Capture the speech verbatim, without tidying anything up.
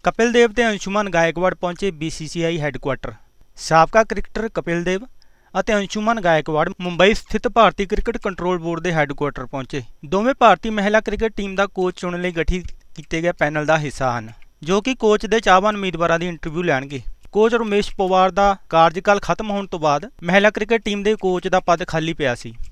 कपिल देव ते अंशुमन गायकवाड़ पहुंचे B C C I headquarter. साबका क्रिकेटर कपिल देव ਅਤੇ अंशुमन गायकवाड़ मुंबई स्थित भारतीय क्रिकेट कंट्रोल बोर्ड के हैडकुआटर पहुंचे। दोवें भारतीय महिला क्रिकेट टीम का कोच चुनने लिए गठित किए गए पैनल का हिस्सा हैं, जो कि कोच के चाहवान उम्मीदवारों की इंटरव्यू लैणगे। कोच रमेश पवार का कार्यकाल खत्म होने तो बाद महिला क्रिकेट टीम के कोच का पद खाली पिया सी।